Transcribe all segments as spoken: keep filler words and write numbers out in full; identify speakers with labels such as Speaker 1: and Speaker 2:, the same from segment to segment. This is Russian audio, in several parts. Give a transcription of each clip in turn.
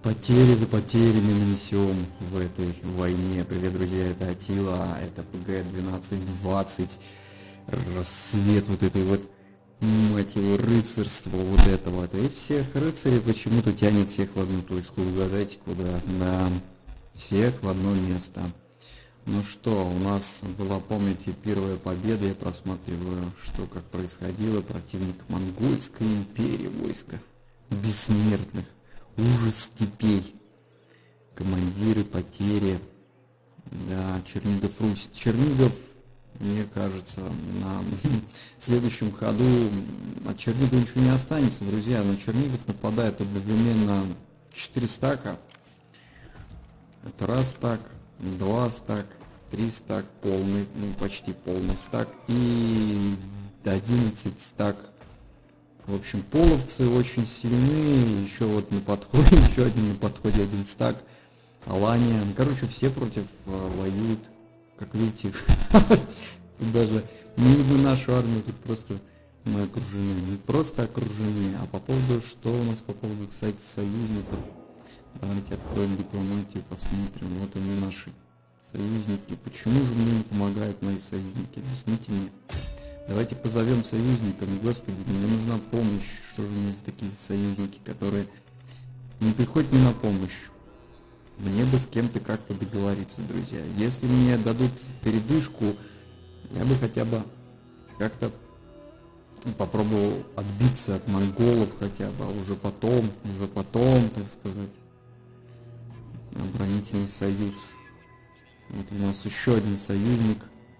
Speaker 1: Потери за потерями нанесем в этой войне. Привет, друзья, это Атила, это ПГ двенадцать двадцать. Рассвет вот этой вот, мать его, рыцарства вот этого. И всех рыцарей почему-то тянет всех в одну точку. Угадайте куда? Да, всех в одно место. Ну что, у нас была, помните, первая победа. Я просматриваю, что как происходило. Противник Монгольской империи, войска бессмертных. Ужас степей. Командиры, потери. Да, Чернигов, Русь. Чернигов, мне кажется, на следующем ходу от Чернигова ничего не останется, друзья. На Чернигов нападает одновременно четыре стака. Это раз стак, два стак, три стак, полный, ну почти полный стак и одиннадцать стак. В общем, половцы очень сильны, еще вот на подходе, еще один на подходе, один стак, Алания. Короче, все против э, воюют, как видите, тут даже не видно нашу армию, тут просто мы окружены, не просто окружены, а по поводу, что у нас по поводу, кстати, союзников. Давайте откроем дипломатию, посмотрим, вот они наши союзники. Почему же мне не помогают мои союзники? Объясните мне. Давайте позовем союзников. Господи, мне нужна помощь. Что же у меня за такие союзники, которые не приходят мне на помощь? Мне бы с кем-то как-то договориться, друзья. Если мне дадут передышку, я бы хотя бы как-то попробовал отбиться от монголов хотя бы, а уже потом, уже потом, так сказать, оборонительный союз. Вот у нас еще один союзник.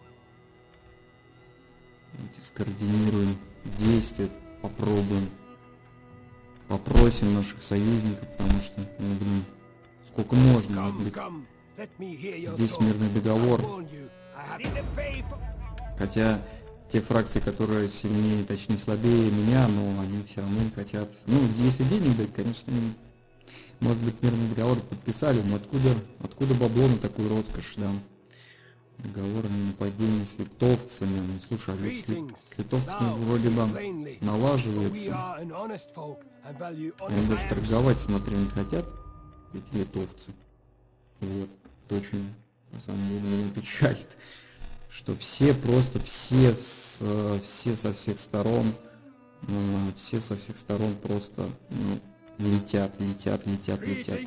Speaker 1: Скоординируем действия, попробуем, попросим наших союзников, потому что, ну, блин, сколько можно, блин. Здесь мирный договор. Хотя те фракции, которые сильнее, точнее слабее меня, но они все равно хотят, ну, если денег дать, конечно, может быть, мирный договор подписали, но откуда, откуда бабло на такую роскошь, да? Договор о нападении с литовцами. Ну, слушай, а ведь с литовцами вроде бы налаживается. Они даже торговать, смотрю, не хотят, эти литовцы. Вот, это очень, на самом деле, меня печалит, что все просто, все, с, все со всех сторон, все со всех сторон просто, ну, летят, летят, летят, летят.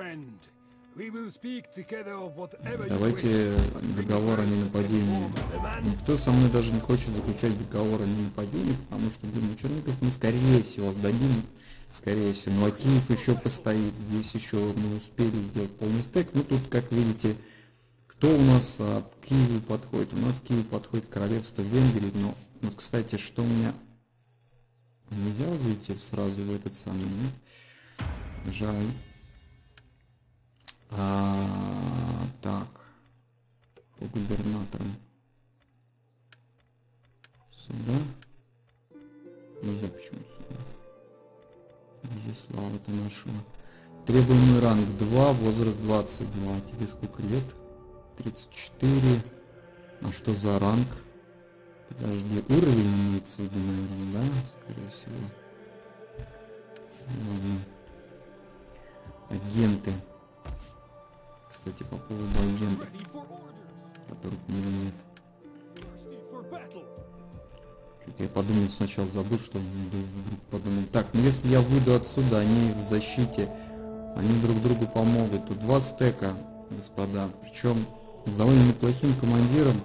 Speaker 1: Давайте договор о ненападении. Никто со мной даже не хочет заключать договор о ненападении, потому что, блин, ну, Чернигов мы скорее всего сдадим, скорее всего. Ну, а Киев еще постоит, здесь еще мы успели сделать полный стек. Ну, тут, как видите, кто у нас а, к Киеву подходит? У нас к Киеву подходит королевство Венгрии, но, вот, кстати, что у меня... Нельзя выйти сразу в этот самый, нет? Жаль. А, так, по губернаторам сюда, нельзя, почему сюда, Изяслава-то нашего. Требуемый ранг два, возраст двадцать два, тебе сколько лет? тридцать четыре, а что за ранг? Подожди, уровень имеется в виду, наверное, да, скорее всего. Ладно. Агенты. Кстати, по поводу агентов, которых у меня нет. Что-то я подумал, сначала забыл, что подумал. Так, ну если я выйду отсюда, они в защите, они друг другу помогут. Тут два стека, господа, причем с довольно неплохим командиром.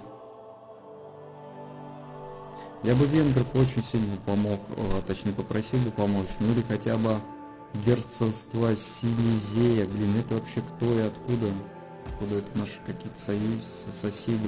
Speaker 1: Я бы венгров очень сильно помог, а, точнее попросил бы помочь, ну или хотя бы герцогство Силезия. Блин, это вообще кто и откуда? Откуда это наши какие-то союзы, соседи?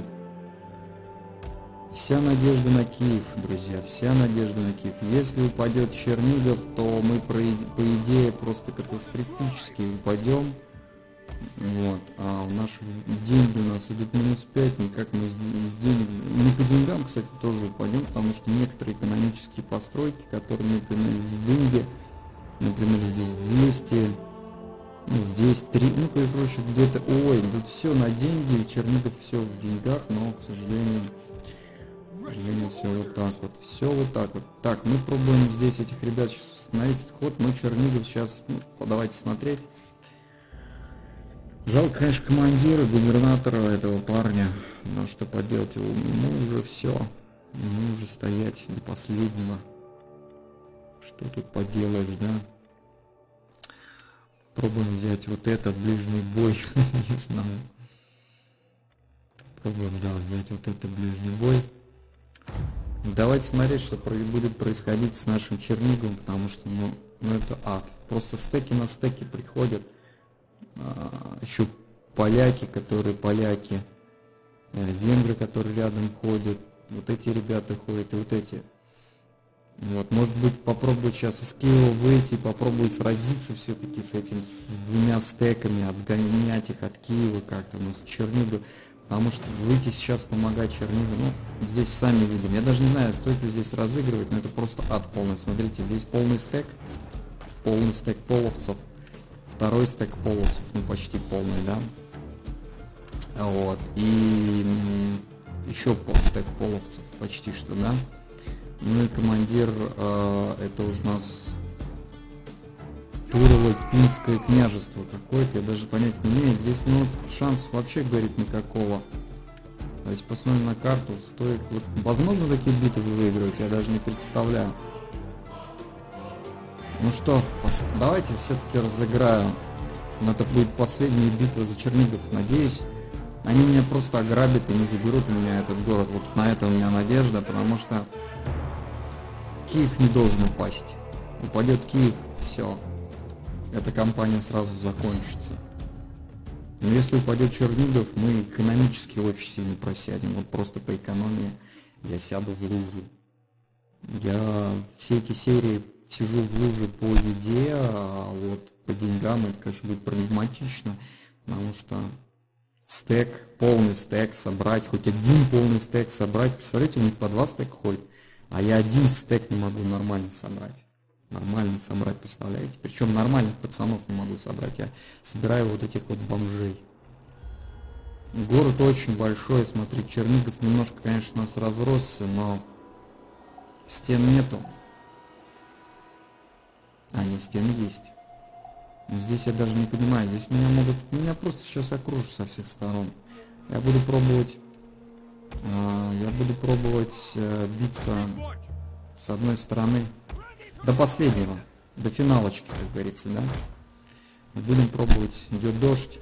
Speaker 1: Вся надежда на Киев, друзья, вся надежда на Киев. Если упадет Чернигов, то мы, по идее, просто катастрофически упадем. Вот. А у наших деньги у нас идут минус пять, никак мы с денег... Мы по деньгам, кстати, тоже упадем, потому что некоторые экономические постройки, которые, например, в Дунге, например, здесь двести, ну, здесь три, ну, короче, где-то, ой, тут все на деньги, Чернигов все в деньгах, но, к сожалению, к сожалению, все вот так вот, все вот так вот. Так, мы пробуем здесь этих ребят сейчас остановить ход, мы Чернигов сейчас, ну, давайте смотреть. Жалко, конечно, командира, губернатора этого парня. Но что поделать, его, ему уже все. Ему уже стоять до последнего. Что тут поделаешь, да? Пробуем взять вот этот ближний бой. Не знаю. Пробуем, да, взять вот этот ближний бой. Давайте смотреть, что будет происходить с нашим Черниговым, потому что, ну, ну это ад. Просто стеки на стеки приходят. А, еще поляки, которые поляки. Венгры, которые рядом ходят. Вот эти ребята ходят и вот эти. Вот, может быть, попробовать сейчас из Киева выйти, попробовать сразиться все-таки с этим, с двумя стеками, отгонять их от Киева как-то, ну, с Чернигова. Потому что выйти сейчас помогать Чернигову, ну, здесь сами видим. Я даже не знаю, стоит ли здесь разыгрывать, но это просто ад полный. Смотрите, здесь полный стек, полный стек половцев, второй стек половцев, ну, почти полный, да. Вот, и еще полстек половцев, почти что, да. Ну и командир, э, это уже у нас Турово-Пинское княжество какое-то, я даже понять не имею. Здесь, ну, шансов вообще, говорит, никакого. То есть посмотрим на карту, стоит, вот, возможно, такие битвы выигрывать, я даже не представляю. Ну что, давайте все-таки разыграю. Но это будет последняя битва за Чернигов, надеюсь. Они меня просто ограбят и не заберут у меня этот город. Вот на это у меня надежда, потому что Киев не должен упасть. Упадет Киев, все. Эта кампания сразу закончится. Но если упадет Чернигов, мы экономически очень сильно просядем. Вот просто по экономии я сяду в лужу. Я все эти серии сижу в луже по еде, а вот по деньгам это, конечно, будет проблематично, потому что стек, полный стек собрать, хоть один полный стек собрать, представляете, у них по два стека ходит, а я один стек не могу нормально собрать. Нормально собрать, представляете? Причем нормальных пацанов не могу собрать, я собираю вот этих вот бомжей. Город очень большой, смотри, Чернигов немножко, конечно, у нас разросся, но стен нету. А, нет, стены есть. Но здесь я даже не понимаю, здесь меня могут, меня просто сейчас окружат со всех сторон. Я буду пробовать, э, я буду пробовать э, биться с одной стороны до последнего, до финалочки, как говорится, да. Будем пробовать, идет дождь,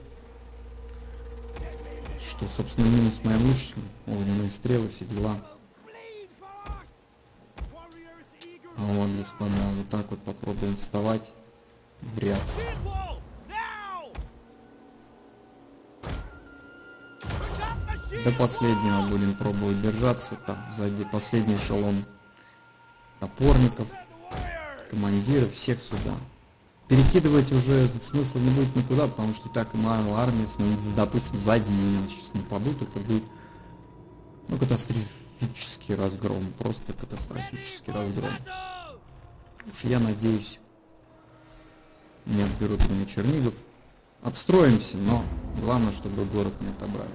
Speaker 1: что, собственно, минус моим лучшим, огненные стрелы, все дела. А вот, господа, вот так вот попробуем вставать в ряд. До последнего будем пробовать держаться, там сзади последний эшелон топорников, командиров, всех сюда. Перекидывать уже смысла не будет никуда, потому что так и моя армия, допустим, сзади меня сейчас нападут, это будет, ну, катастрофический разгром, просто катастрофический разгром. Уж я надеюсь, не отберут меня Чернигов. Отстроимся, но главное, чтобы город не отобрали.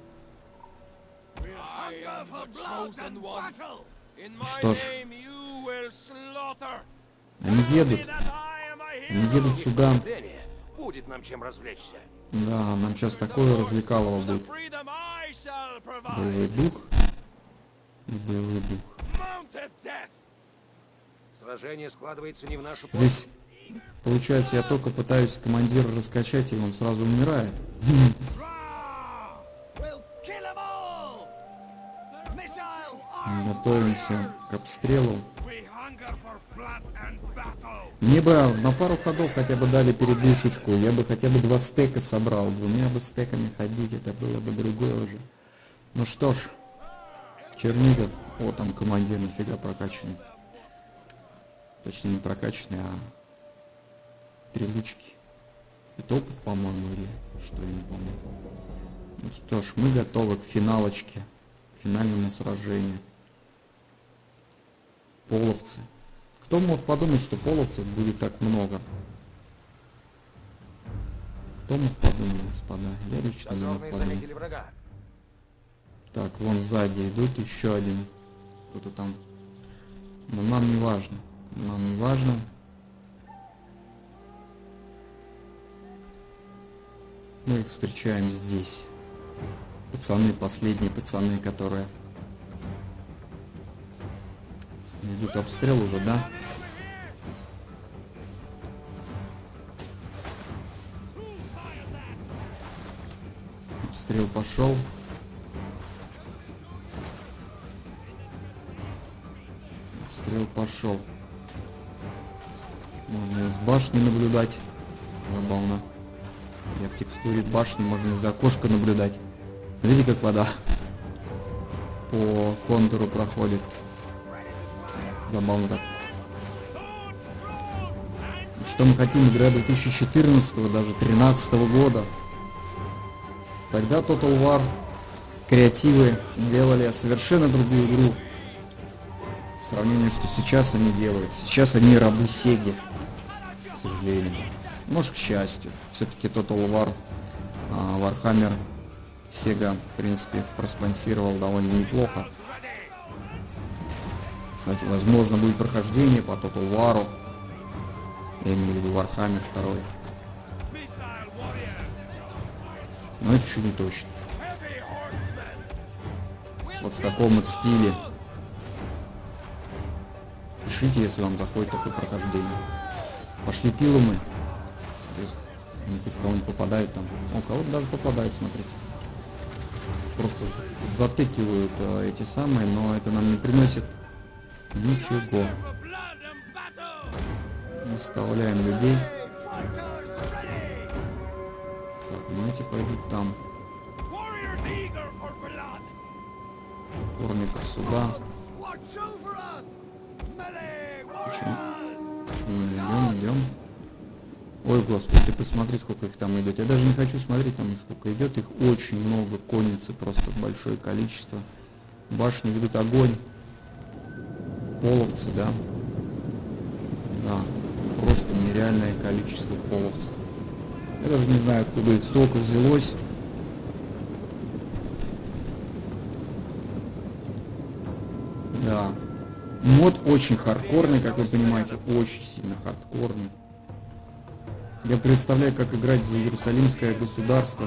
Speaker 1: Что ж, они едут. Они едут сюда.
Speaker 2: Будет нам чем развлечься.
Speaker 1: Да, нам сейчас такое развлекалово будет. Боевой дух. И боевой дух.
Speaker 2: Сражение складывается не в нашу
Speaker 1: пользу. Здесь, получается, я только пытаюсь командира раскачать, и он сразу умирает. Готовимся к обстрелу. Мне бы на пару ходов хотя бы дали передышечку, я бы хотя бы два стека собрал. Двумя бы стеками ходить, это было бы другое уже. Ну что ж, Чернигов, о, там командир нафига прокачанный. Точнее, не прокачанный, а привычки. Это опыт, по-моему, или что, я не помню. Ну что ж, мы готовы к финалочке, к финальному сражению. Половцы. Кто мог подумать, что половцев будет так много? Кто мог подумать, господа? Я лично не мог подумать. Так, вон сзади идут еще один. Кто-то там. Но нам не важно. Нам не важно. Мы их встречаем здесь. Пацаны, последние пацаны, которые... Идут обстрел уже, да? Обстрел пошел. Обстрел пошел. Можно с башни наблюдать. Забавно. Я в текстуре башни, можно из окошка наблюдать. Смотрите, как вода по контуру проходит. Забавно так. Что мы хотим, игра две тысячи четырнадцатого, даже две тысячи тринадцатого года. Тогда Total War креативы делали совершенно другую игру. В сравнении, что сейчас они делают. Сейчас они рабы Сеги, к сожалению. Может, к счастью. Все-таки Total War, а, Warhammer, Sega, в принципе, проспонсировал довольно неплохо. Кстати, возможно, будет прохождение по Total War. Я имею в виду Warhammer второй. Но это еще не точно. Вот в таком вот стиле. Пишите, если вам заходит такое прохождение. Пошли пилумы. Они хоть кого-нибудь попадают там. О, кого-то даже попадают, смотрите. Просто затыкивают а, эти самые, но это нам не приносит ничего. Оставляем людей. Так, ну эти пойдут там. Опорников сюда. Почему? Почему мы идем, идем? Ой, господи, ты посмотри, сколько их там идет. Я даже не хочу смотреть, там сколько идет. Их очень много, конницы просто большое количество. Башни ведут огонь. Половцы, да? Да, просто нереальное количество половцев. Я даже не знаю, откуда их столько взялось. Да. Мод очень хардкорный, как вы понимаете, очень сильно хардкорный. Я представляю, как играть за Иерусалимское государство.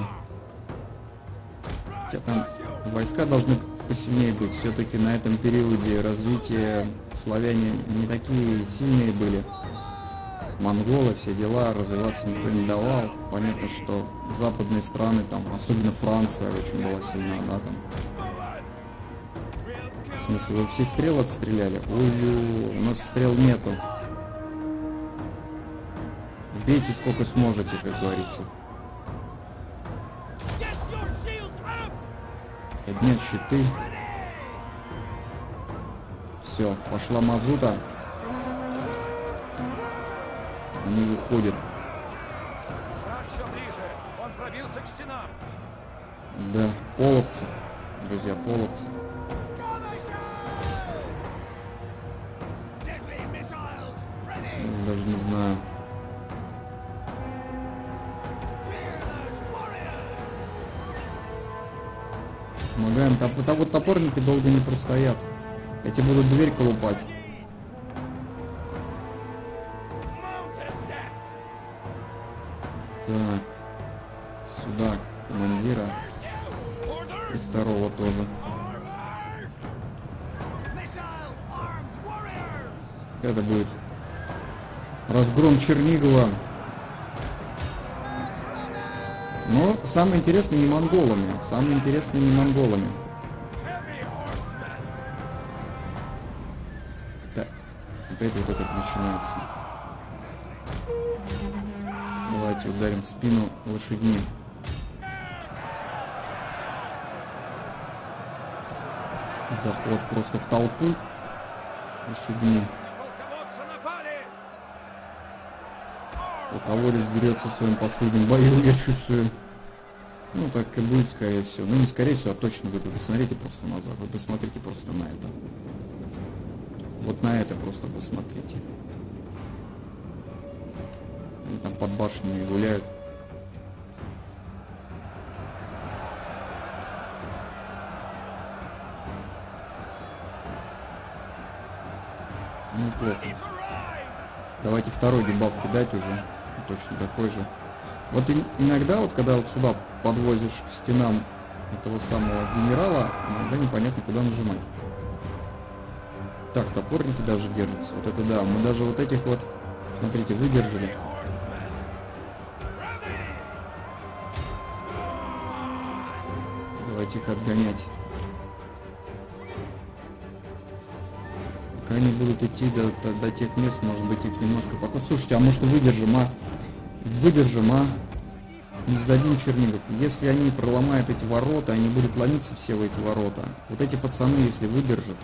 Speaker 1: Хотя там войска должны посильнее быть. Все-таки на этом периоде развития славяне не такие сильные были. Монголы, все дела, развиваться никто не давал. Понятно, что западные страны, там, особенно Франция, очень была сильна, да, там. В смысле, вы все стрелы отстреляли? Ой, у нас стрел нету. Бейте сколько сможете, как говорится. Поднять щиты. Все, пошла мазута. Они выходят. Да, половцы. Друзья, половцы. Я даже не знаю. Помогаем. Там, там вот топорники долго не простоят. Эти будут дверь колупать. Так. Сюда командира. И второго тоже. Это будет разгром Чернигова. Но самое интересное не монголами. Самое интересное не монголами. Так, опять вот это начинается. Давайте ударим в спину лошадьми. Заход просто в толпу лошадьми. Полководец дерется в своем последнем бою, я чувствую. Ну, так и будет, скорее всего. Ну, не скорее всего, а точно будет. Вы посмотрите просто назад. Вы посмотрите просто на это. Вот на это просто посмотрите. Они там под башнями гуляют. Ну, плохо. Давайте второй дебаф кидать уже. Точно такой же. Вот и, иногда, вот когда вот сюда подвозишь к стенам этого самого генерала, иногда непонятно, куда нажимать. Так, топорники даже держатся. Вот это да, мы даже вот этих вот, смотрите, выдержали. Давайте их отгонять. Пока они будут идти до, до, до тех мест, может быть, их немножко пока. Слушайте, а может выдержим, а? Выдержим, а? Не сдадим Чернигов. Если они проломают эти ворота, они будут ломиться все в эти ворота. Вот эти пацаны, если выдержат,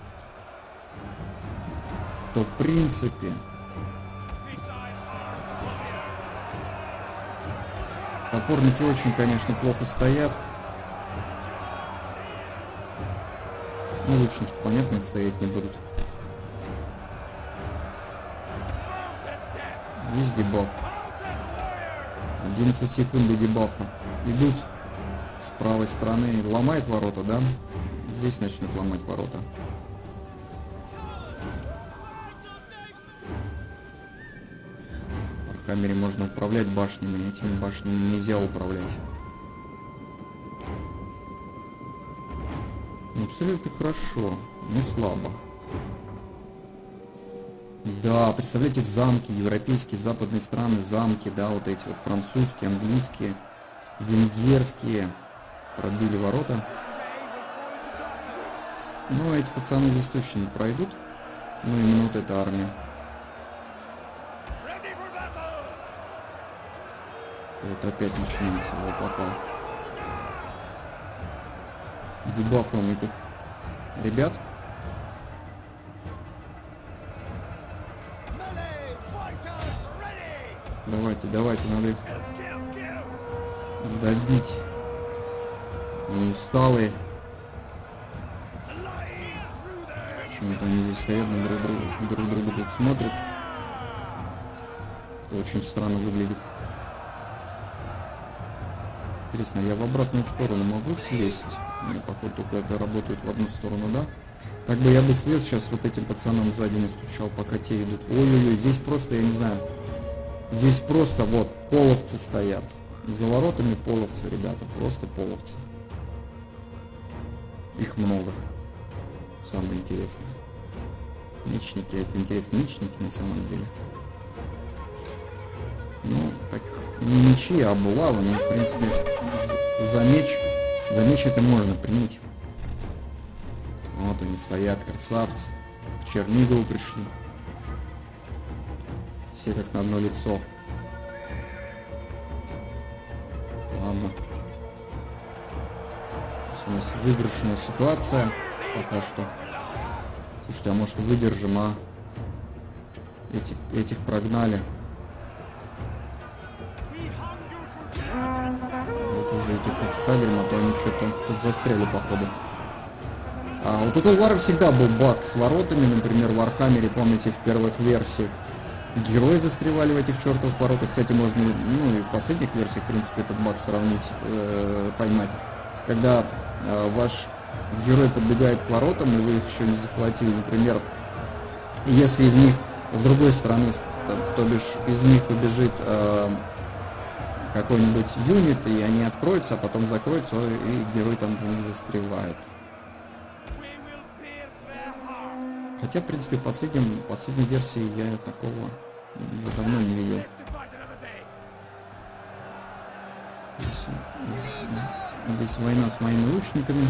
Speaker 1: то в принципе топорники очень, конечно, плохо стоят. Ну, лучники, понятно, стоять не будут. Есть дебаф. одиннадцать секунд до дебафа. Идут с правой стороны. Ломает ворота, да? Здесь начнут ломать ворота. В камере можно управлять башнями. Этими башнями нельзя управлять. Ну, абсолютно хорошо, но слабо. Да, представляете, замки, европейские, западные страны, замки, да, вот эти вот французские, английские, венгерские, пробили ворота. Ну, эти пацаны здесь точно не пройдут. Ну, именно вот эта армия. Вот опять начинается, вот попал. Дебафом этих ребят. Давайте, давайте, надо их добить. Они усталые. Почему-то они здесь стоят, на друг друга, друг друга тут смотрят. Это очень странно выглядит. Интересно, я в обратную сторону могу слезть? Мне, походу, только это работает в одну сторону, да? Так бы я бы слез сейчас вот этим пацанам сзади не стучал, пока те идут. Ой-ой-ой, здесь просто, я не знаю. Здесь просто вот половцы стоят. За воротами половцы, ребята, просто половцы. Их много. Самое интересное. Мечники, это интересно, мечники на самом деле. Ну, так, не мечи, а булавы, ну, в принципе, за меч, за меч это можно принять. Вот они стоят, красавцы. К Чернигову пришли. Все как на одно лицо. Ладно. Здесь у нас выигрышная ситуация пока что. Слушайте, а может выдержим, а? Этих, этих прогнали. Вот уже этих подставили, а то они что-то тут застряли, походу. А вот у Вара всегда был баг с воротами, например, в Вархаммере, помните, в первых версиях. Герои застревали в этих чертовых воротах. Кстати, можно, ну и в последних версиях, в принципе, этот баг сравнить, э, поймать. Когда э, ваш герой подбегает к воротам, и вы их еще не захватили, например, если из них, с другой стороны, то бишь из них побежит э, какой-нибудь юнит, и они откроются, а потом закроются, и герой там в них застревает. Хотя, в принципе, в последнем, в последней версии я такого уже давно не видел. Здесь, здесь война с моими лучниками.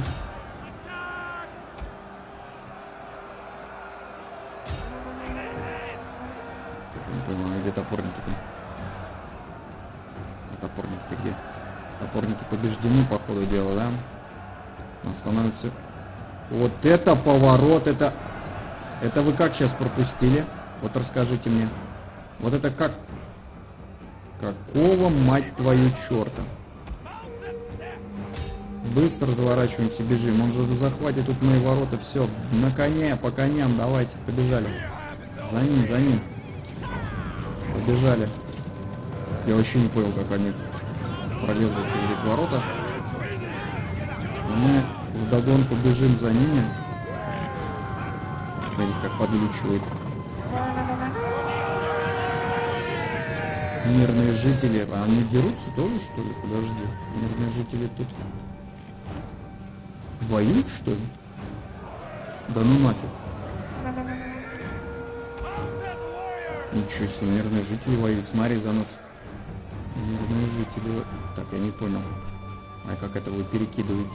Speaker 1: Не понимаю, где топорники-то? А топорники-то где? Топорники побеждены, по ходу дела, да? Он становится... Вот это поворот, это... Это вы как сейчас пропустили? Вот расскажите мне. Вот это как? Какого, мать твою, черта? Быстро заворачиваемся, бежим. Он же захватит тут мои ворота. Все, на коне, по коням, давайте, побежали. За ним, за ним. Побежали. Я вообще не понял, как они пролезли через эти ворота. Мы вдогонку бежим за ними. Смотрите, как подвеличивает. Мирные жители, а они дерутся тоже, что ли? Подожди. Мирные жители тут воюют, что ли? Да ну нафиг. Ничего себе, мирные жители воюют. Смотри, за нас мирные жители. Так, я не понял. А как это вы перекидываете?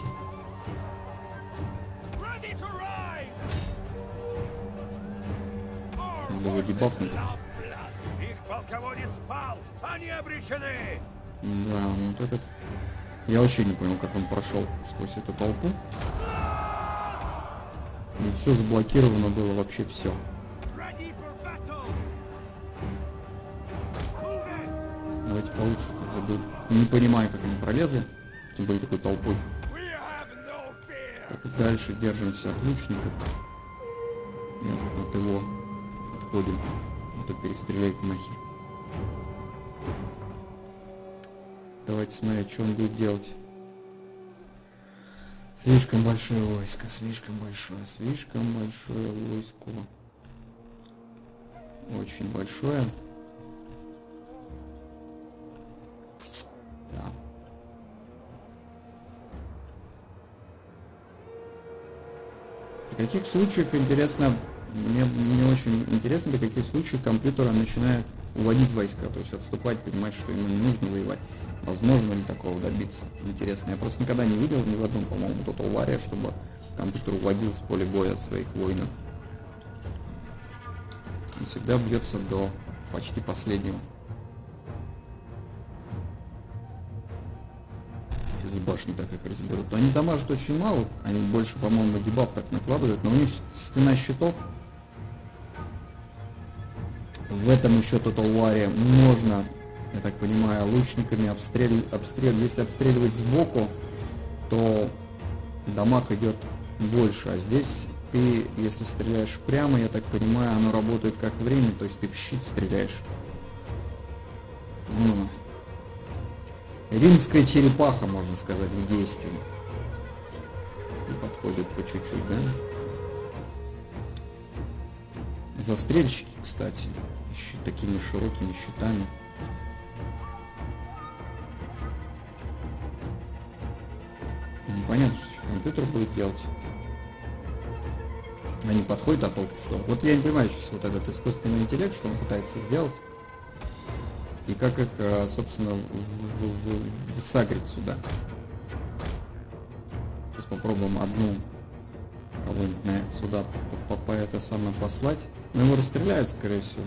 Speaker 1: Надо его дебафнуть.
Speaker 2: Их полководец спал, они обречены!
Speaker 1: Да, вот этот... Я вообще не понял, как он прошел сквозь эту толпу. И все заблокировано было, вообще все. Давайте получше как забыл. Не понимаю, как они пролезли. Тем более такой толпой. Так, и дальше держимся от лучников. Нет, от его отходим. А то перестреляет нахер. Давайте смотреть, что он будет делать. Слишком большое войско, слишком большое, слишком большое войско. Очень большое. Да. В каких случаях, интересно, мне, мне очень интересно, до каких случаев компьютер начинает уводить войска, то есть отступать, понимать, что ему не нужно воевать. Возможно ли такого добиться? Интересно. Я просто никогда не видел ни в одном, по-моему, Total War, чтобы компьютер уводил с поля боя своих воинов. Он всегда бьется до почти последнего. Из башни так как разберут. Но они дамажат очень мало, они больше, по-моему, дебаф так накладывают, но у них стена щитов. В этом еще Total War можно, я так понимаю, лучниками обстрел... обстрел... Если обстреливать сбоку, то дамаг идет больше. А здесь ты, если стреляешь прямо, я так понимаю, оно работает как время, то есть ты в щит стреляешь. Ну, римская черепаха, можно сказать, в действии. И подходит по чуть-чуть, да? Застрельщики, кстати, еще такими широкими щитами. Понятно, что компьютер будет делать. Они подходят, а толку что? Вот я не понимаю сейчас вот этот искусственный интеллект, что он пытается сделать. И как их, собственно, высагрить сюда. Сейчас попробуем одну кого-нибудь сюда по, по, по это самое послать. Но его расстреляют, скорее всего.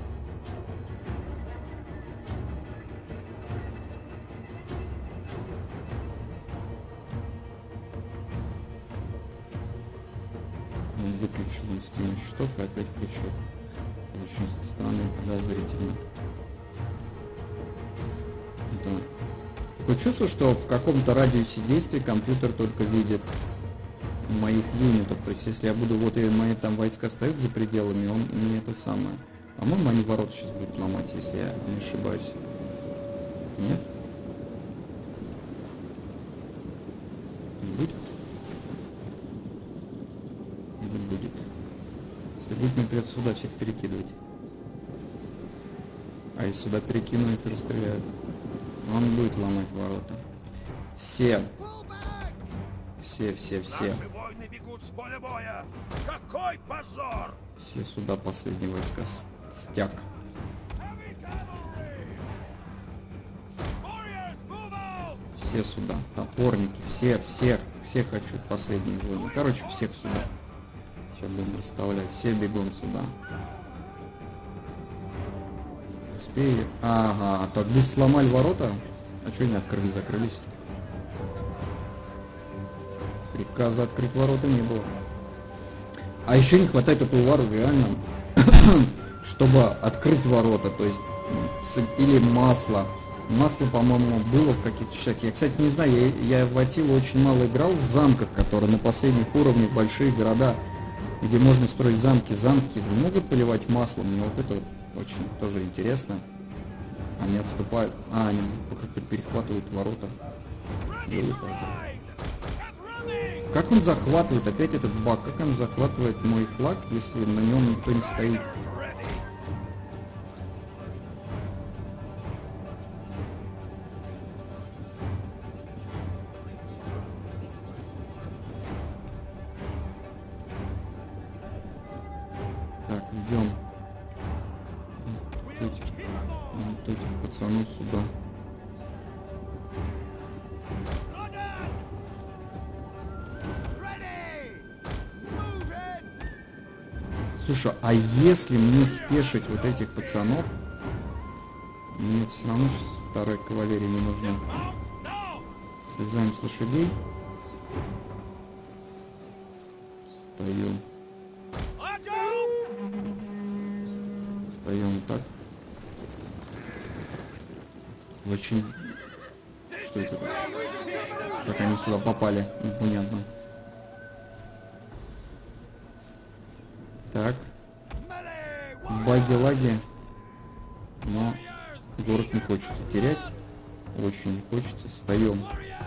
Speaker 1: Выключил стену щитов и опять включил. Очень странно и подозрительно. Это... Такое чувство, что в каком-то радиусе действия компьютер только видит моих юнитов. То есть если я буду, вот и мои там войска стоят за пределами, он не это самое. По-моему, они ворот сейчас будут ломать, если я не ошибаюсь. Нет? Будет? Будет. Если будет, например, сюда всех перекидывать. А если сюда перекину, их расстреляют. Он будет ломать ворота. Все. Все, все, все.
Speaker 2: Наши воины бегут с поля боя. Какой позор!
Speaker 1: Все сюда последние войска стяг. Все сюда. Топорники. Все, всех. Всех хочу последние воины. Короче, всех сюда. Сейчас будем расставлять. Все бегом сюда. Успею. Ага, так бы сломали ворота. А что они открыли, закрылись? Приказа открыть ворота не было. А еще не хватает Total War реально, чтобы открыть ворота. То есть или масло. Масло, по-моему, было в каких-то частях. Я, кстати, не знаю, я, я в Атилу очень мало играл в замках, которые на последних уровнях, большие города, где можно строить замки. Замки могут поливать маслом, но вот это вот очень тоже интересно. Они отступают. А, они как-то перехватывают ворота. Как он захватывает? Опять этот баг. Как он захватывает мой флаг, если на нем никто не стоит? Ждем. Вот этих, вот этих пацанов сюда. Слушай, а если мне спешить вот этих пацанов, мне все равно сейчас вторая кавалерия не нужна. Слезаем с лошадей. Встаем. Встаем так. Очень... Что это? Как они сюда попали? Непонятно. Так. Баги-лаги. Но город не хочется терять. Очень не хочется. Встаем.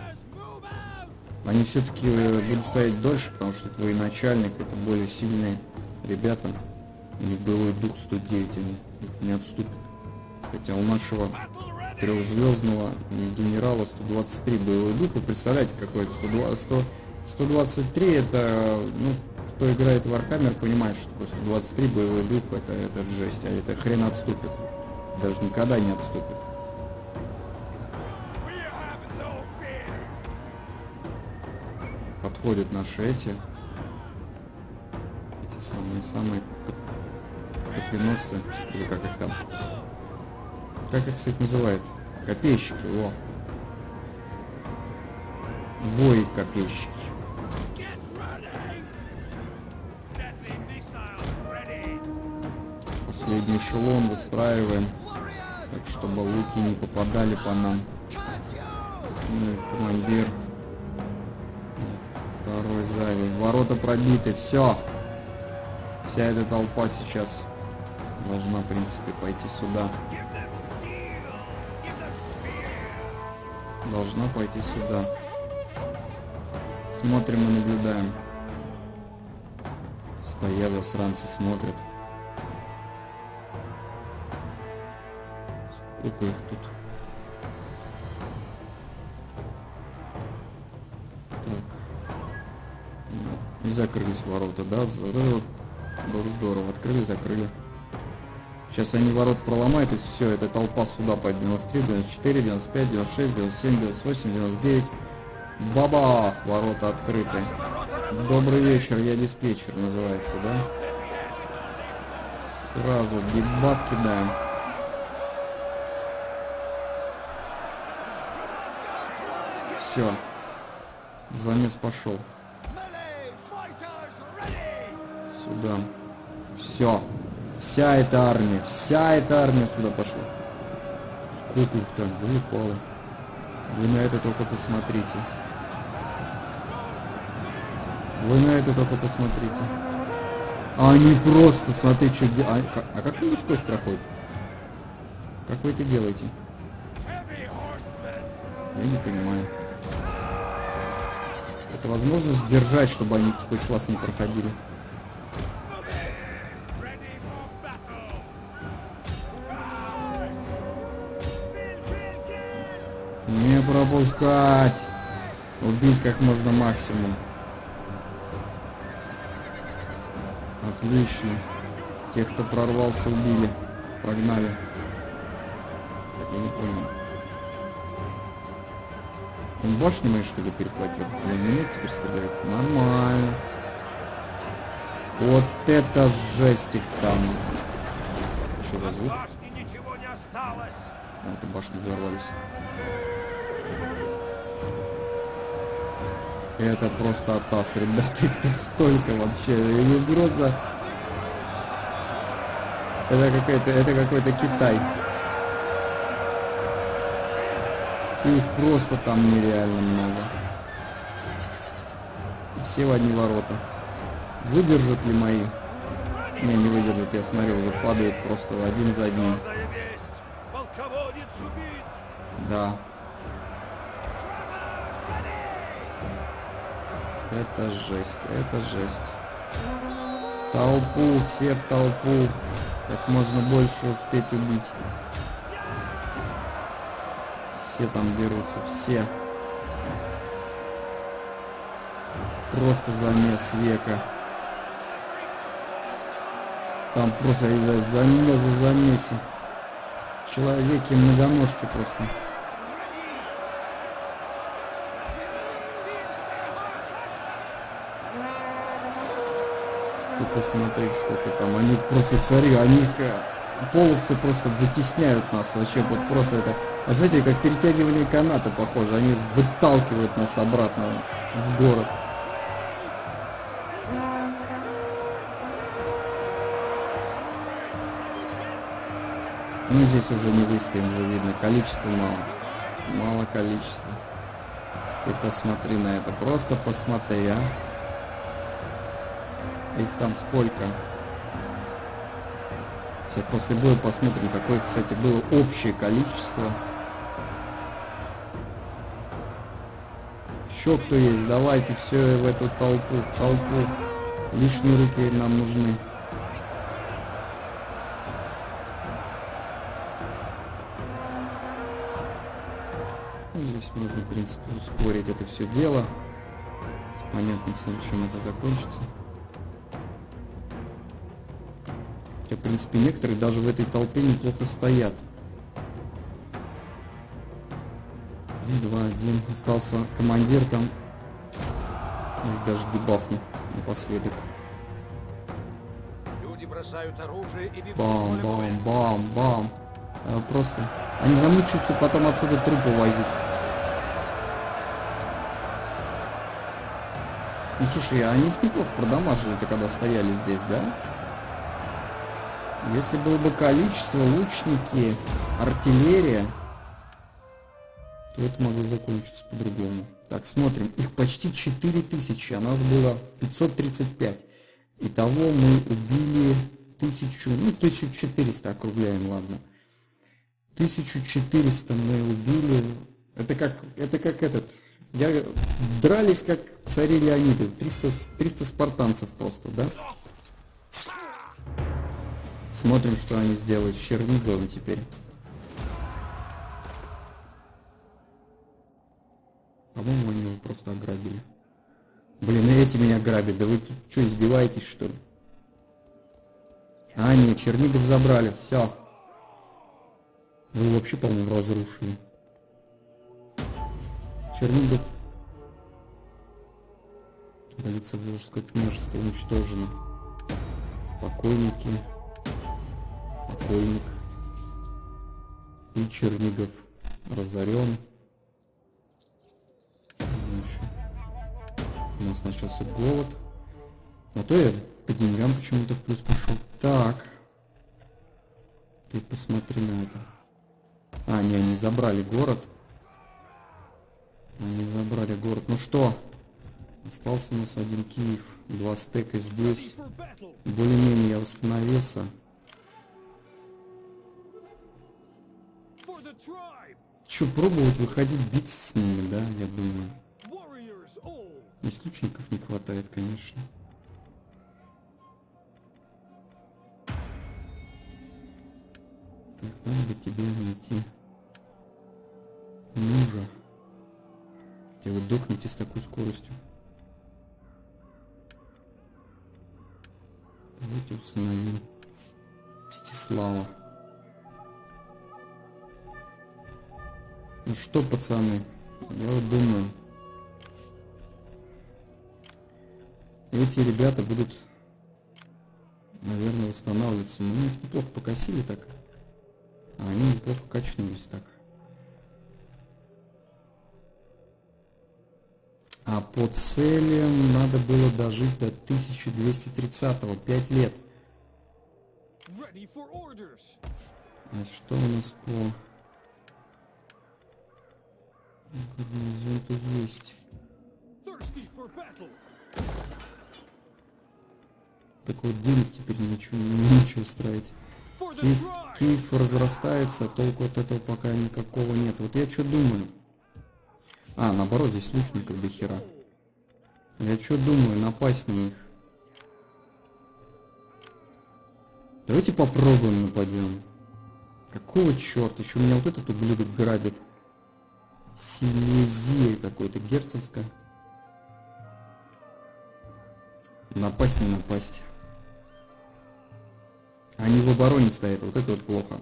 Speaker 1: Они все-таки будут стоять дольше, потому что твой начальник это более сильные ребята. У них боевой дух сто девять, они не отступят. Хотя у нашего трехзвездного генерала сто двадцать три боевой дух. Вы представляете, какой это сто двадцать три, это, ну, кто играет в Warhammer, понимает, что сто двадцать три боевой дух это, это жесть, а это хрен отступит. Даже никогда не отступит. Подходят наши эти, эти самые-самые копеносцы, или как их там, как их, кстати, называют, копейщики, о, вои-копейщики. Последний эшелон выстраиваем, так чтобы луки не попадали по нам. Ну, командир. Второй сзади. Ворота пробиты. Все. Вся эта толпа сейчас должна, в принципе, пойти сюда. Должна пойти сюда. Смотрим и наблюдаем. Стоят засранцы, смотрят. Сколько их тут? И закрылись ворота, да? Здорово, здорово. Открыли, закрыли. Сейчас они ворот проломают, и все, эта толпа сюда по девяносто три, девяносто четыре, девяносто пять, девяносто шесть, девяносто семь, девяносто восемь, девяносто девять. Бабах! Ворота открыты. Добрый вечер, я диспетчер, называется, да? Сразу дебаф кидаем. Все. Замес пошел. Сюда. Все. Вся эта армия. Вся эта армия сюда пошла. Сколько их там? Выпало. Вы на это только посмотрите. Вы на это только посмотрите. А они просто, смотри, что делают. А, а как они сквозь проходят? Как вы это делаете? Я не понимаю. Это возможно сдержать, чтобы они сквозь вас не проходили. Не пропускать. Убить как можно максимум. Отлично. Тех, кто прорвался, убили. Прогнали. Так, я не понял. Он башни мои, что ли, перехватил? Или нет, теперь стреляет? Нормально. Вот это жесть их там. Что за звук? А, это башни взорвались. Это просто атас, ребята, их тут столько вообще. И просто... Это какой-то, это какой-то Китай. Их просто там нереально много. И все в одни ворота. Выдержат ли мои? Не, не выдержат, я смотрел, уже падает просто один за одним. Да. Это жесть, это жесть. Толпу, все в толпу. Как можно больше успеть убить. Все там берутся, все. Просто замес века. там просто за замеса, замеси. Человеки многоножки просто. Ты посмотри, сколько там. Они просто, смотри, они половцы просто вытесняют нас вообще. Вот просто это, а знаете, как перетягивание каната похоже. Они выталкивают нас обратно в город. Ну, здесь уже не выстоим, уже видно, количество мало. Мало количества. Ты посмотри на это, просто посмотри, а. Их там сколько? Сейчас после боя посмотрим, какое, кстати, было общее количество. Еще кто есть, давайте все в эту толпу, в толпу. Лишние руки нам нужны. Здесь можно, в принципе, ускорить это все дело. Понятно всем, чем это закончится. Хотя, в принципе, некоторые даже в этой толпе неплохо стоят. два один. Остался командир там. Их даже дебафну напоследок.
Speaker 2: Люди бросают оружие и бегут.
Speaker 1: Бам, бам, бам, бам. А, просто. Они замучаются потом отсюда трупы возить. Ну слушай, они их неплохо продамажили-то, когда стояли здесь, да? Если было бы количество, лучники, артиллерия, то это могло закончиться по-другому. Так, смотрим. Их почти четыре тысячи, а нас было пятьсот тридцать пять. Итого мы убили тысячу, ну тысячу четыреста округляем, ладно. тысячу четыреста мы убили. Это как, это как этот... Я дрались как цари Леониды. триста, триста спартанцев просто, да? Смотрим, что они сделают с Черниговым теперь. По-моему, они его просто ограбили. Блин, и эти меня грабят. Да вы тут что, издеваетесь, что ли? А, нет, Чернигов забрали. Все. Вы вообще, по-моему, разрушили. Чернигов. Столица Волжское княжество уничтожено. Покойники. Покойник. И Чернигов разорен. У нас начался голод. А то я по деньгам почему-то в плюс пошел. Так. Ты посмотри на это. А, не, они забрали город. Они забрали город. Ну что? Остался у нас один Киев. Два стека здесь. Более-менее я восстановился. Че, пробовать выходить биться с ними, да, я думаю. Здесь лучников не хватает, конечно. Так, надо тебе найти мужа. Хотя вы дохнете с такой скоростью. Давайте установим Мстислава. Ну что, пацаны, я вот думаю, эти ребята будут, наверное, восстанавливаться. Мы их неплохо покосили так, а они неплохо качнулись так. А по целям надо было дожить до тысяча двести тридцатого, пять лет. А что у нас по гарнизонту есть? Так вот, денег теперь ничего, ничего строить. Киев, Киев разрастается, толку от этого пока никакого нет. Вот я что думаю? А, наоборот, здесь лучников до хера. Я что думаю, напасть на них. Давайте попробуем нападем. Какого черта? Еще меня вот этот ублюдок грабит. Силезия какой-то, герцогская. Напасть, не напасть. Они в обороне стоят, вот это вот плохо.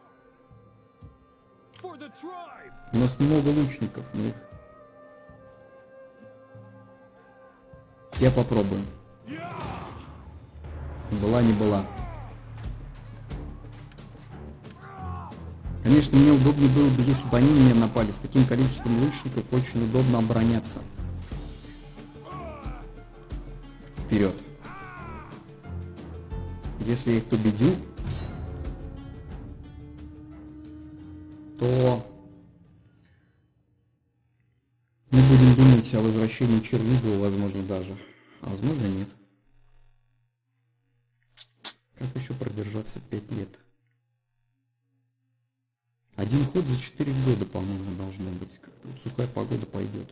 Speaker 1: У нас много лучников, них. Я попробую. Была не была. Конечно, мне удобнее было бы, если бы они на меня напали. С таким количеством лучников очень удобно обороняться. Вперед. Если я их победю, то мы будем думать о возвращении Чернигова, возможно, даже. А возможно, нет. Как еще продержаться пять лет? Один ход за четыре года, по-моему, должно быть. Как-то вот сухая погода пойдет.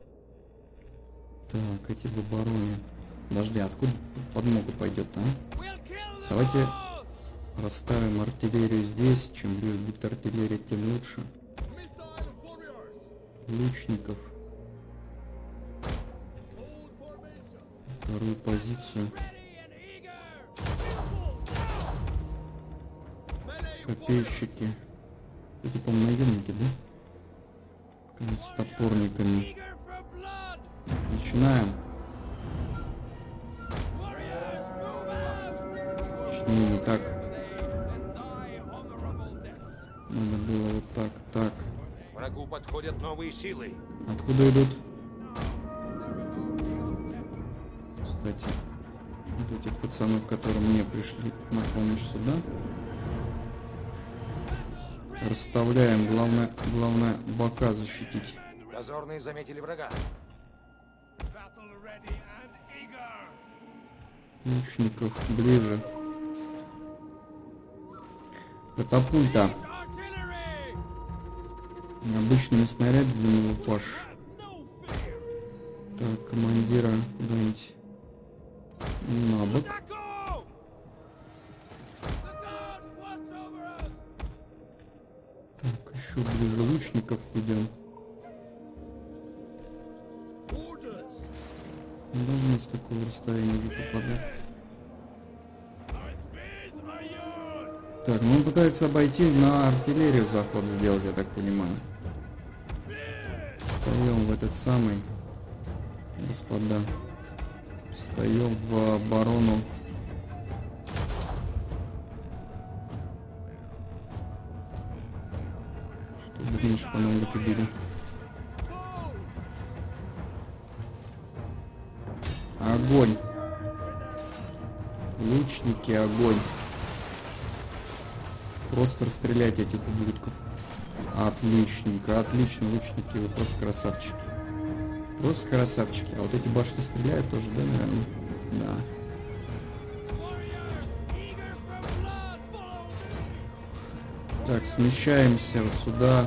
Speaker 1: Так, эти в обороне. Подожди, откуда подмога пойдет, а? Давайте расставим артиллерию здесь. Чем ближе будет артиллерия, тем лучше. Лучников. Вторую позицию. Копейщики. Это, по-моему, наемники, да? С топорниками. Начинаем. Точнее, не так. Надо было вот так, так.
Speaker 2: Врагу подходят новые силы.
Speaker 1: Откуда идут? Кстати, вот этих пацанов, которые мне пришли на помощь сюда. Расставляем. Главное, главное бока защитить.
Speaker 2: Дозорные заметили врага.
Speaker 1: Лучников ближе. Катапульта. Обычными снарядами для него паш. Так, командира куда-нибудь на бок. Так, еще ближе лучников идем. Давно с такого расстояния уже попадать. Так, ну он пытается обойти, на артиллерию заход сделать, я так понимаю. Встаем в этот самый, господа. Встаем в оборону. Чтобы меньше по нам выкидили. Огонь. Лучники, огонь. Просто расстрелять этих ублюдков. Отличненько, отлично, лучники, вы просто красавчики. Просто красавчики. А вот эти башни стреляют тоже, да, наверное? Да. Так, смещаемся вот сюда.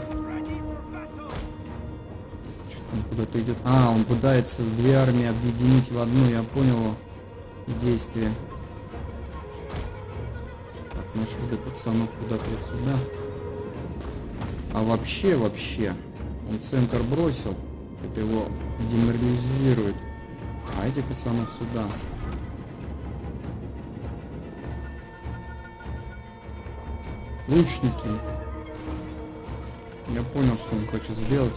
Speaker 1: Что там куда-то идет? А, он пытается две армии объединить в одну, я понял действие. Так, наших до пацанов куда-то вот сюда. А вообще, вообще, он центр бросил. Это его деморализирует. А этих пацанов сюда. Лучники. Я понял, что он хочет сделать.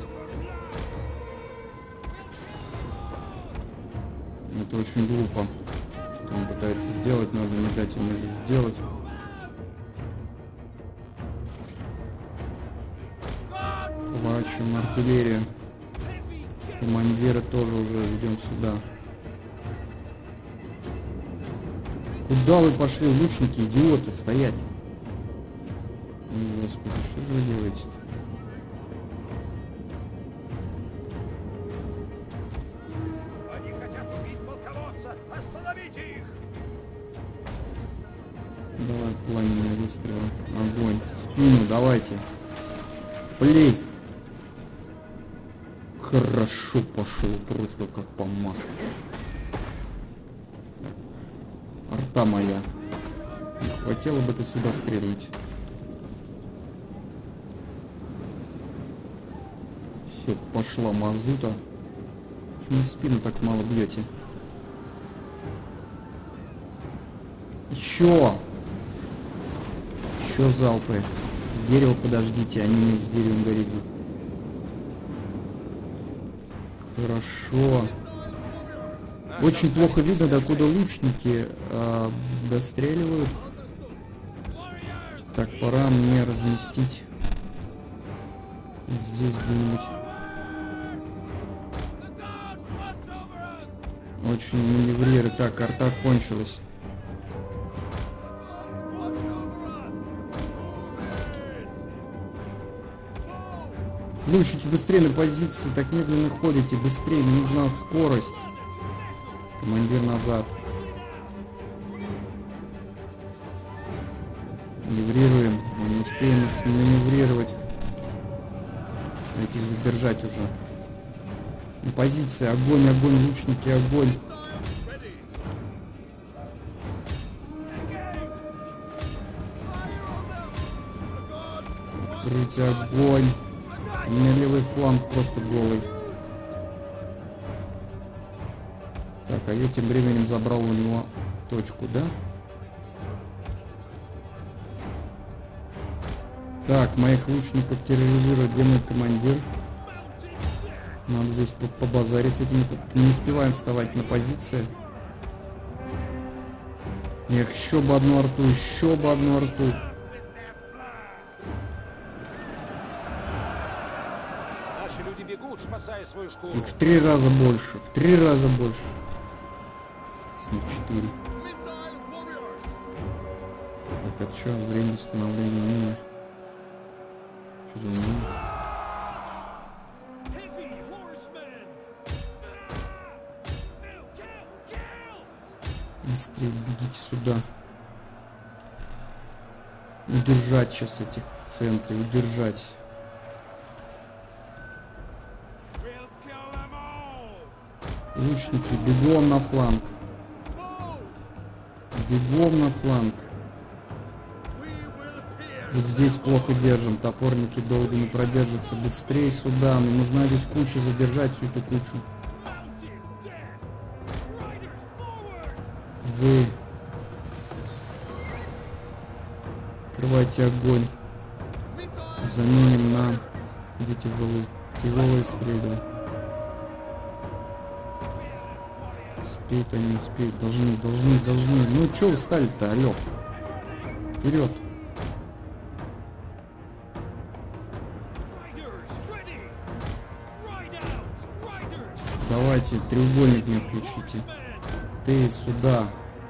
Speaker 1: Это очень глупо, что он пытается сделать. Надо не дать ему это сделать. Плачем артиллерию. Командира тоже уже ведем сюда. Куда вы пошли, лучники, идиоты, стоять? О, Господи, что же вы делаете-то?
Speaker 2: Они хотят убить полководца! Остановите их!
Speaker 1: Давай, пламенные выстрелы. Огонь. Спину давайте. Плей. Хорошо пошел, просто как по маслу. Арта моя. Хотела бы ты сюда стрелять. Все, пошла мазута. Почему в спину так мало бьете? Еще! Еще залпы. Дерево подождите, они мне с деревом гореть будут. Хорошо. Очень плохо видно, докуда лучники а, достреливают. Так, пора мне разместить здесь где-нибудь. Очень маневриры. Так, карта кончилась. Лучники, быстрее на позиции, так медленно ходите, быстрее, мне нужна скорость. Командир назад. Маневрируем, мы не успеем маневрировать. Этих задержать уже. На позиции, огонь, огонь, лучники, огонь. Открыть огонь. У меня левый фланг просто голый. Так, а я тем временем забрал у него точку, да? Так, моих лучников терроризирует, где мой командир? Надо здесь побазарить с этим. Не успеваем вставать на позиции. Эх, еще бы одну арту, еще бы одну арту.
Speaker 2: Спасая свою шкуру.
Speaker 1: Их в три раза больше, в три раза больше. С них четыре. Так, это что? Время установления мины. Что за мина? Быстрее бегите сюда. Удержать сейчас этих в центре, удержать. Лучники, бегом на фланг. Бегом на фланг. Вот здесь плохо держим. Топорники долго не продержатся. Быстрее сюда. Мне нужна здесь куча, задержать всю эту кучу. Вы. Открывайте огонь. Заменим на эти тяжелые стрелы. Успеют они, успеют, должны, должны, должны. Ну чё вы стали-то, алё? Вперед! Давайте, треугольник мне включите. Ты сюда.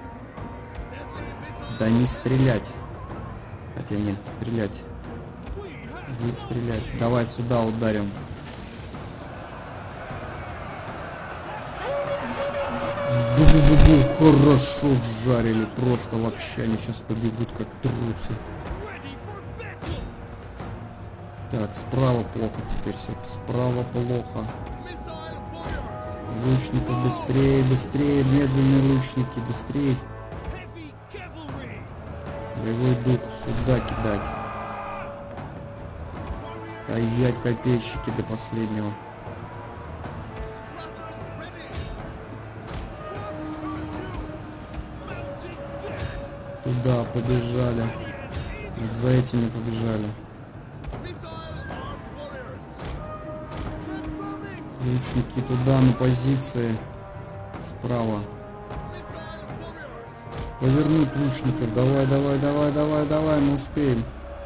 Speaker 1: Да не стрелять. Хотя нет, стрелять. Не стрелять. Давай сюда ударим. Бу-бу-бу-бу, хорошо жарили, просто вообще они сейчас побегут как трусы. Так, справа плохо теперь все, справа плохо. Лучников быстрее, быстрее, медленные лучники, быстрее. Боевой дух сюда кидать. Стоять копейщики до последнего. Туда побежали. Вот за этими побежали. Лучники туда на позиции. Справа. Повернуть лучников. Давай, давай, давай, давай, давай, мы успеем.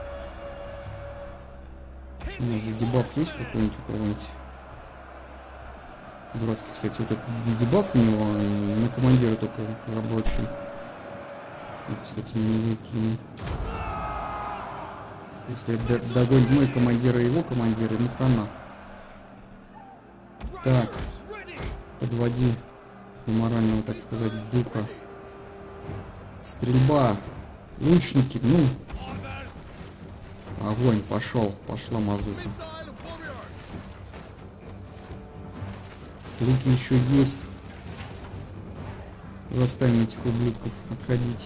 Speaker 1: Почему за дебаф есть какой-нибудь у кого-нибудь? Дурацкий, кстати, вот этот дебаф у него и на командира только рабочий. И, кстати, не выкину. Если догонит мой командир и его командира, ну хана. Так, подводи морального, так сказать, духа. Стрельба. Лучники, ну. Огонь, пошел, пошла мазута. Луки еще есть. Заставим этих ублюдков отходить.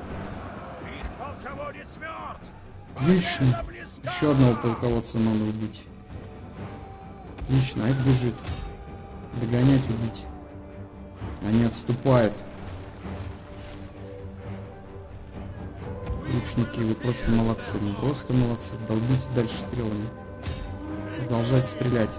Speaker 1: Отлично. Еще одного полководца надо убить. Отлично, а это бежит. Догонять, убить. Они отступают. Лучники, вы просто молодцы, ну просто молодцы. Долбите дальше стрелами. Продолжайте стрелять.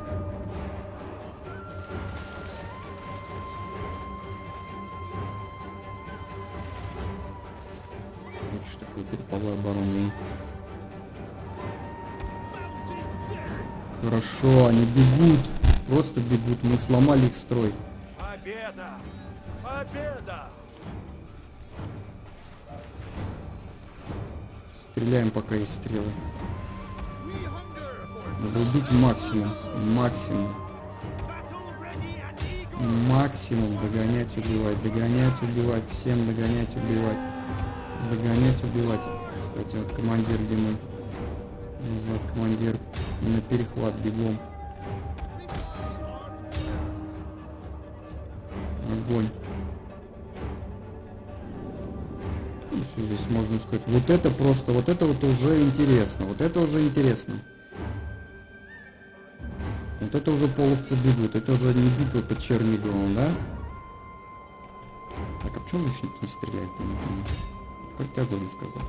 Speaker 1: Это что такое переполой обороны? Хорошо, они бегут. Просто бегут. Мы сломали их строй.
Speaker 2: Победа! Победа!
Speaker 1: Стреляем, пока есть стрелы. Надо убить максимум. Максимум. Максимум. Догонять, убивать. Догонять, убивать. Всем догонять, убивать. Догонять, убивать. Кстати, вот командир, где мы? Назад, командир. На перехват, бегом. Огонь. Ну, все здесь можно сказать. Вот это просто, вот это вот уже интересно. Вот это уже интересно. Вот это уже половцы бегут. Это уже не битва под Черниговым, да? Так, а почему лучники не стреляют? Я не понимаю. Как ты огонь сказал?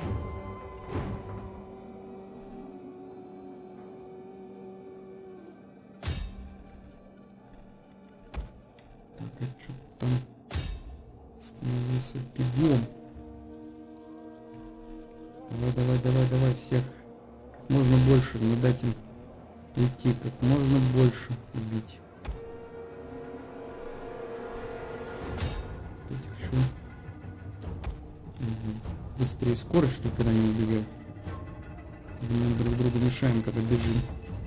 Speaker 1: Так, а что там? Становился бегом. Давай, давай, давай, давай, всех. Как можно больше, не дать им уйти, как можно больше убить. Этих шум. Угу. Быстрее скорость, чтобы когда не убегал. Мы друг другу мешаем, когда бежим.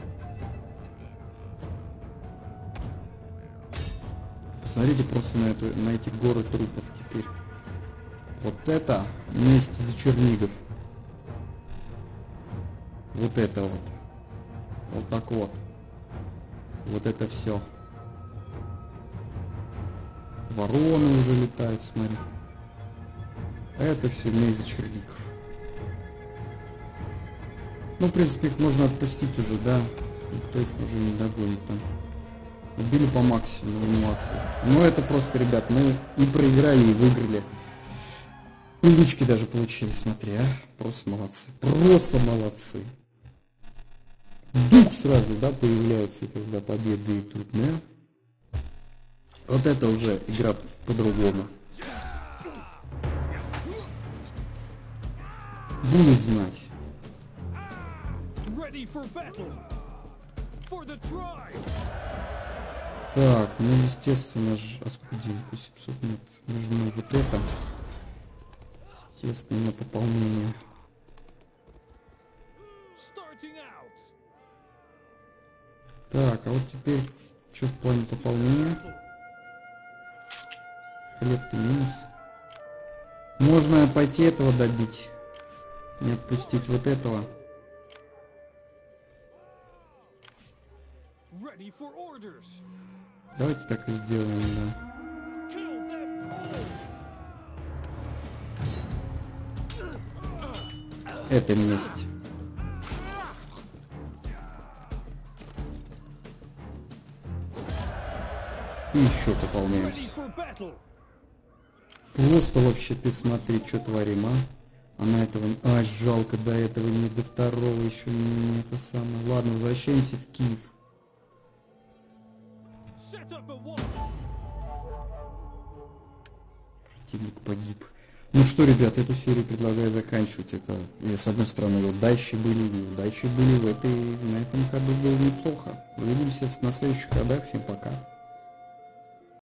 Speaker 1: Посмотрите просто на, эту, на эти горы трупов теперь. Вот это месть за Чернигов. Вот это вот. Вот так вот. Вот это все. Вороны уже летают, смотри. Это все месть за Чернигов. Ну, в принципе, их можно отпустить уже, да. Никто их уже не догонит там. Убили по максимуму, молодцы. Но это просто, ребят, мы и проиграли, и выиграли. И лички даже получили, смотри, а. Просто молодцы. Просто молодцы. Дух сразу, да, появляется, когда победы идут, да? Вот это уже игра по-другому. Будут знать. Так, ну естественно же, а сколько денег? семьсот нет. Нужно вот это. Естественно, пополнение. Так, а вот теперь что в плане пополнения? Хлеб-то минус. Можно пойти этого добить. Не отпустить вот этого. Давайте так и сделаем, да. Это месть. И еще пополняемся. Просто вообще ты смотри, что творим, а? А на этого... А, жалко, до этого не до второго еще не это самое. Ладно, возвращаемся в Киев. Противник погиб. Ну что, ребят, эту серию предлагаю заканчивать. Это, и, с одной стороны, удачи были, неудачи были. В этой, на этом ходу было неплохо. Увидимся на следующих ходах. Всем пока.